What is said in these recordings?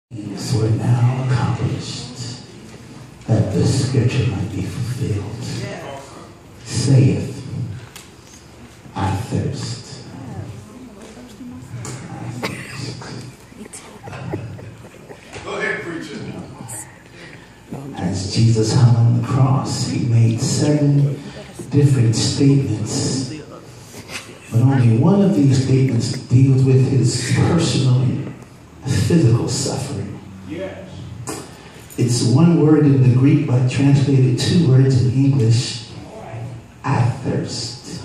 things were now accomplished, that the scripture might be fulfilled. Saith, I thirst. I thirst. Go ahead, preacher. As Jesus hung on the cross, he made 7 different statements. But only one of these statements deals with his personal physical suffering. Yes. It's one word in the Greek, but translated 2 words in English. I thirst.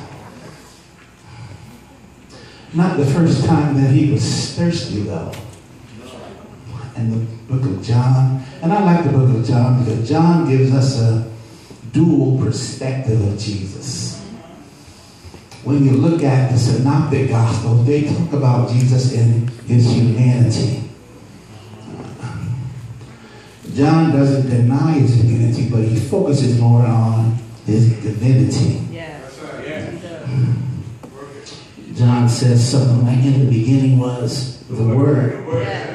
Not the first time that he was thirsty, though. In the book of John, and I like the book of John because John gives us a dual perspective of Jesus. When you look at the synoptic gospel, they talk about Jesus in his humanity. John doesn't deny his humanity, but he focuses more on his divinity. That's right. Yeah. John says something like, in the beginning was the Word.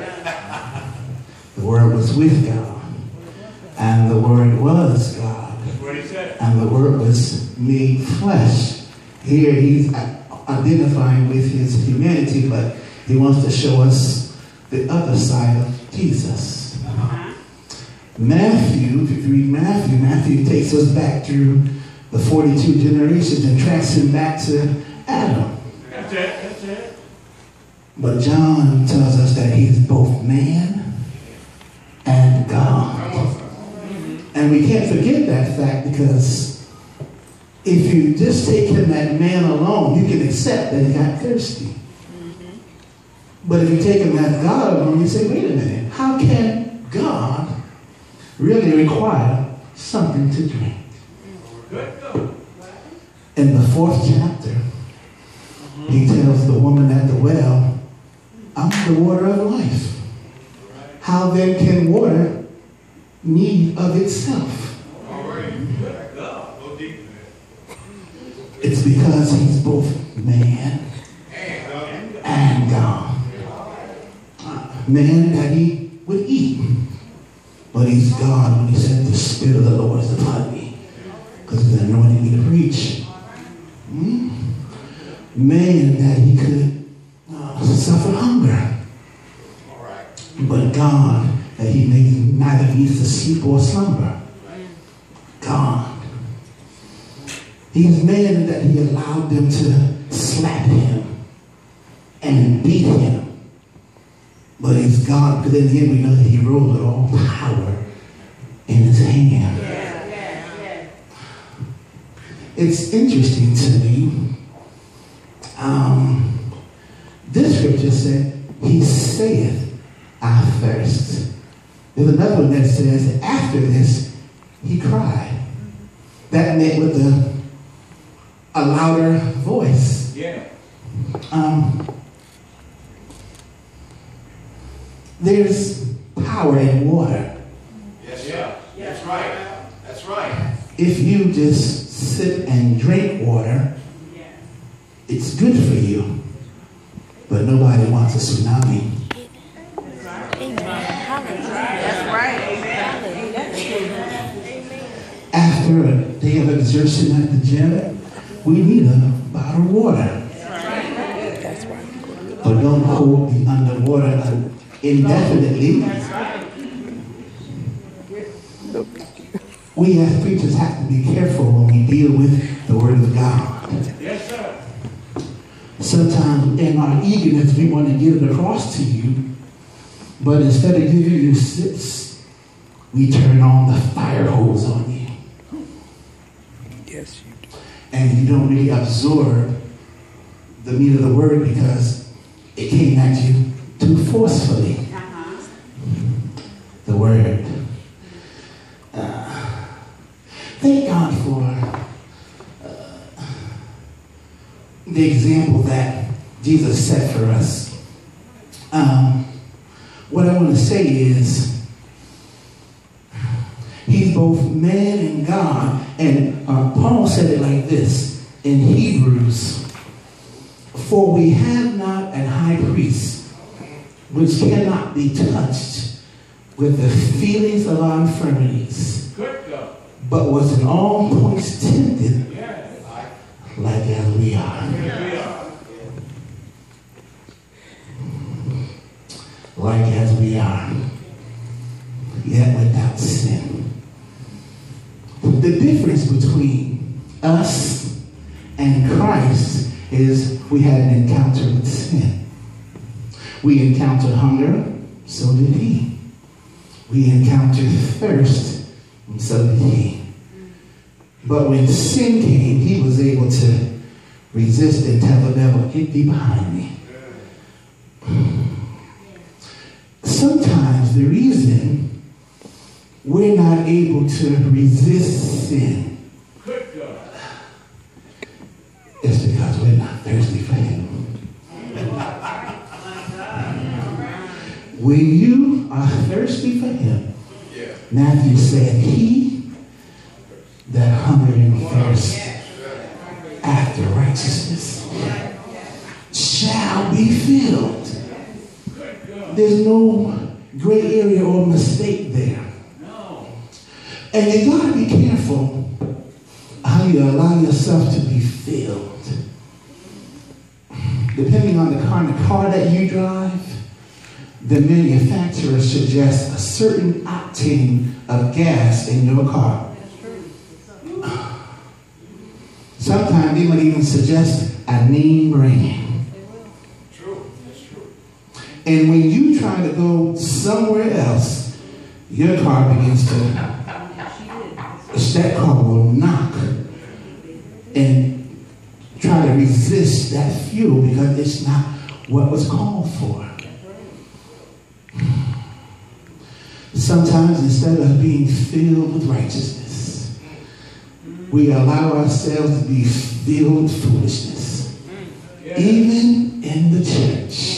The Word was with God. And the Word was God. That's what he said. And the Word was made flesh. Here he's identifying with his humanity, but he wants to show us the other side of Jesus. Matthew, if you read Matthew takes us back through the 42 generations and tracks him back to Adam. That's it. That's it. But John tells us that he's both man and God. And we can't forget that fact, because if you just take him as man alone, you can accept that he got thirsty. But if you take him as God alone, you say, wait a minute, how can God really require something to drink? In the 4th chapter, he tells the woman at the well, I'm the water of life. How then can water need of itself? It's because he's both man and God. Man that he would eat, but he's God when he said, the Spirit of the Lord is upon me, because he's anointed me to preach. Man that he could suffer hunger, but God that he neither needs to sleep or slumber. God. He's man that he allowed them to slap him and beat him. But he's God, because in the end we know that he ruled with all power in his hand. It's interesting to me. This scripture said, he saith, I thirst. There's another one that says, after this, he cried. That meant with a louder voice. Yeah. There's power in water. Yes, sir. That's right. That's right. If you just sit and drink water, it's good for you. But nobody wants a tsunami. That's right. After a day of exertion at the gym, we need a bottle of water. That's right. But don't hold the underwater indefinitely. We as preachers have to be careful when we deal with the Word of God. Yes, sir. Sometimes in our eagerness, we want to get it across to you, but instead of giving you sips, we turn on the fire hose on you. Yes, you do. And you don't really absorb the meat of the Word because it came at you too forcefully. The Word. Thank God for the example that Jesus set for us. What I want to say is, he's both man and God. And Paul said it like this in Hebrews, for we have not an high priest which cannot be touched with the feelings of our infirmities, but was in all points tempted like as we are. Like as we are, yet without sin. The difference between us and Christ is we had an encounter with sin. We encountered hunger, so did he. We encountered thirst, and so did he. But when sin came, he was able to resist and tell the devil, "Get thee behind me." Sometimes the reason we're not able to resist sin is because we're not thirsty for him. When you are thirsty for him, Matthew said, "He that hunger and thirst after righteousness shall be filled." There's no gray area or mistake there. And you got to be careful how you allow yourself to be filled. Depending on the kind of car that you drive, the manufacturer suggests a certain octane of gas in your car. Sometimes they might even suggest a name brand. And when you try to go somewhere else, your car begins to, that car will knock and try to resist that fuel because it's not what was called for. Sometimes instead of being filled with righteousness, we allow ourselves to be filled with foolishness. Even in the church.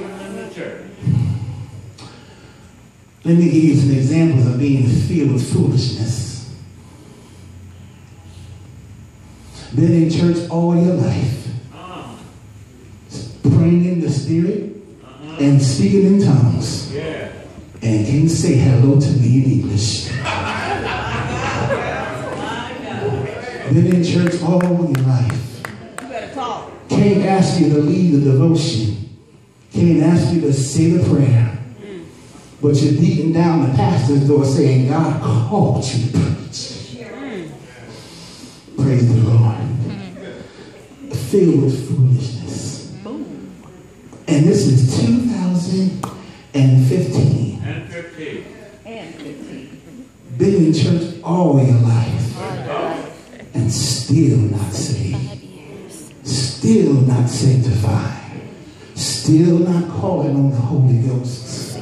Let me give you some examples of being filled with foolishness. Been in church all your life, praying in the Spirit and speaking in tongues, and can say hello to me in English. Been in church all your life. Can't ask you to lead the devotion. Can't ask you to say the prayer. But you're beating down the pastor's door saying, "God called you to preach." Praise the Lord. Filled with foolishness. And this is 2015. Been in church all your life. And still not saved. Still not sanctified. Still not calling on the Holy Ghost.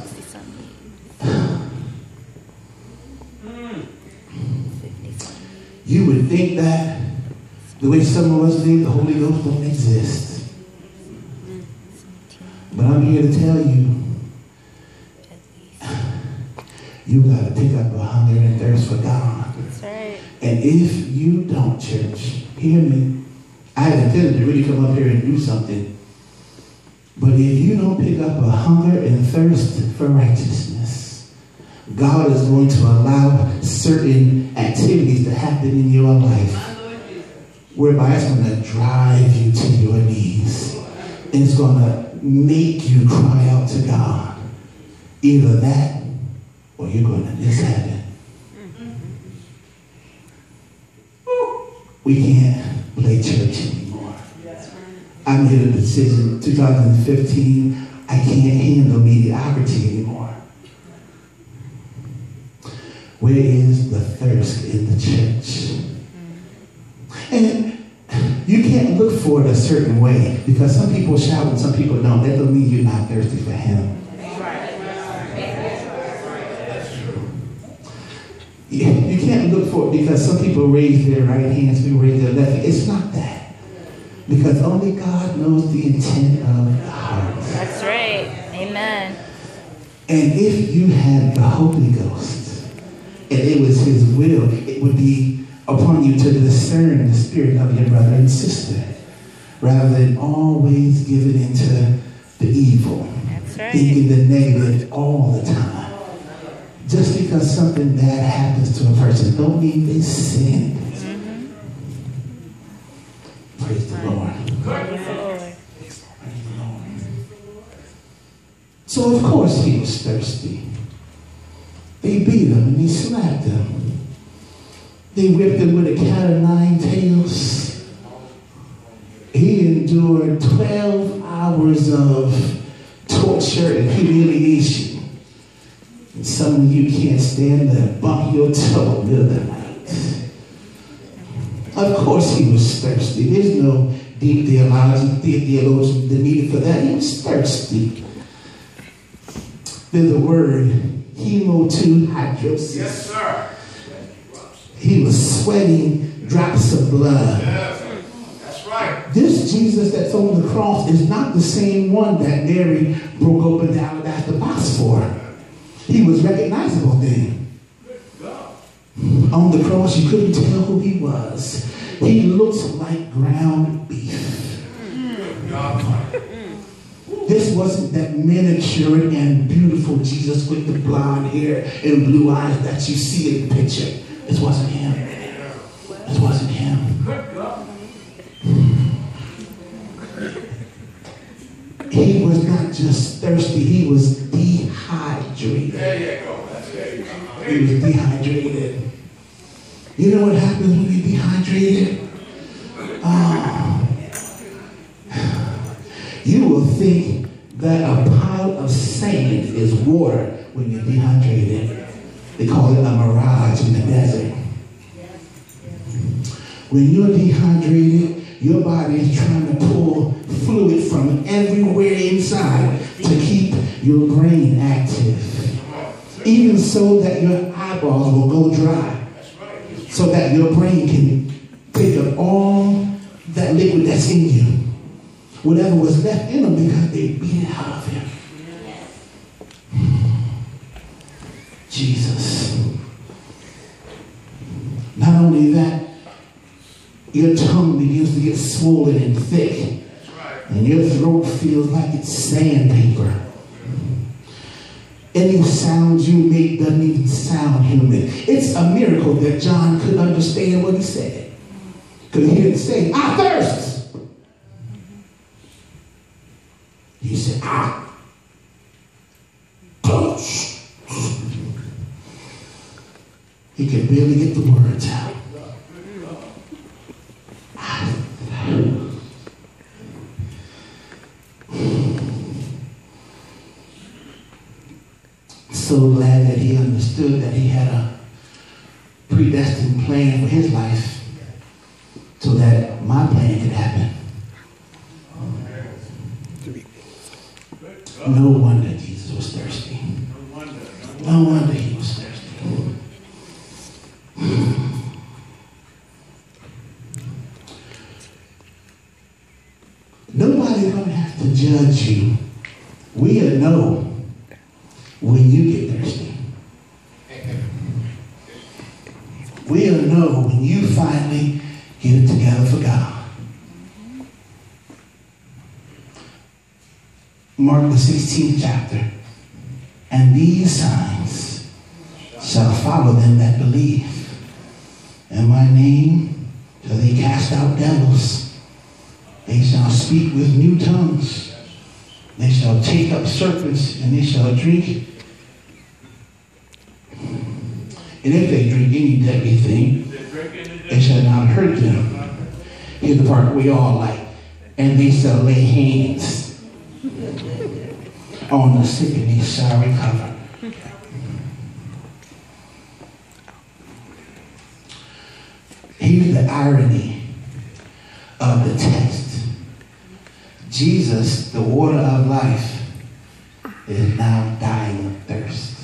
You would think that the way some of us live, the Holy Ghost don't exist. But I'm here to tell you, you got to pick up a hunger and thirst for God. That's right. And if you don't, church, hear me. I had intended to really come up here and do something. But if you don't pick up a hunger and thirst for righteousness, God is going to allow certain activities to happen in your life whereby it's going to drive you to your knees. And it's going to make you cry out to God. Either that or you're going to miss heaven. We can't play church anymore. I made a decision 2015. I can't handle mediocrity anymore. Where is the thirst in the church? And you can't look for it a certain way because some people shout and some people don't. That doesn't mean you're not thirsty for him. You can't look for it because some people raise their right hands, some people raise their left hand. It's not that. Because only God knows the intent of the heart. That's right. Amen. And if you had the Holy Ghost, and it was his will, it would be upon you to discern the spirit of your brother and sister, rather than always giving into the evil, That's right. thinking the negative all the time. because something bad happens to a person don't mean they sin. Praise the Lord. Praise the Lord. Praise the Lord. So of course he was thirsty. They beat him and they slapped him. They whipped him with a cat of nine tails. He endured 12 hours of torture and humiliation. And some of you can't stand to bump your toe in the middle of the night. Of course he was thirsty. There's no deep theologian needed for that. He was thirsty. There's a word, hematohydrosis. Yes, sir. He was sweating drops of blood. Yes, that's right. This Jesus that's on the cross is not the same one that Mary broke open the alabaster box for. He was recognizable then. On the cross, you couldn't tell who he was. He looked like ground beef. This wasn't that miniatured and beautiful Jesus with the blonde hair and blue eyes that you see in the picture. This wasn't him. This wasn't him. He was not just thirsty, he was dehydrated. There you go. That's it. He was dehydrated. You know what happens when you're dehydrated? You will think that a pile of sand is water when you're dehydrated. They call it a mirage in the desert. When you're dehydrated, your body is trying to pull fluid from everywhere inside to keep your brain active. Even so that your eyeballs will go dry. So that your brain can take up all that liquid that's in you. Whatever was left in him because they beat it out of him. Jesus. Not only that, your tongue begins to get swollen and thick. And your throat feels like it's sandpaper. Any sounds you make doesn't even sound human. It's a miracle that John could understand what he said. Because he didn't say, I thirst. He said, I thirst. He could barely get the words out. So glad that he understood that he had a predestined plan for his life so that my plan could happen. No wonder Jesus was thirsty. No wonder he was thirsty. Nobody's going to have to judge you. We'll know when you get thirsty. We'll know when you finally get it together for God. Mark the 16th chapter. And these signs shall follow them that believe. In my name shall they cast out devils. They shall speak with new tongues. They shall take up serpents, and they shall drink. And if they drink any deadly thing, it shall not hurt them. Here's the part we all like. And they shall lay hands on the sick, and they shall recover. Here's the irony of the text. Jesus, the water of life, is now dying of thirst.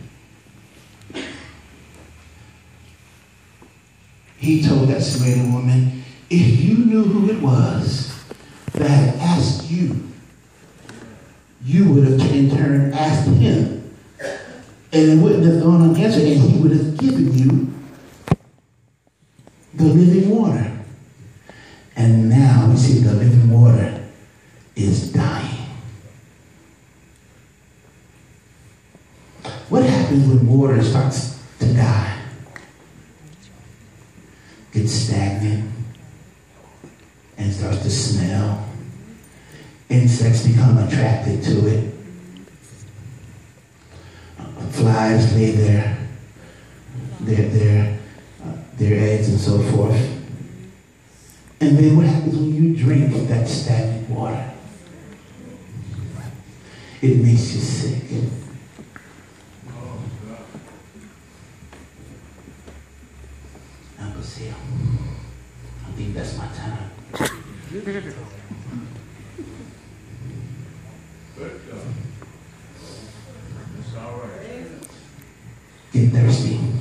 He told that Samaritan woman, if you knew who it was that had asked you, you would have in turn asked him, and it wouldn't have gone unanswered, and he would have given you the living water. And now we see the living water is dying. What happened happens when water starts to die? Gets stagnant and starts to smell. Insects become attracted to it. Flies lay their eggs and so forth. And then what happens when you drink that stagnant water? It makes you sick. Uncle Seal, I think that's my time. Get thirsty.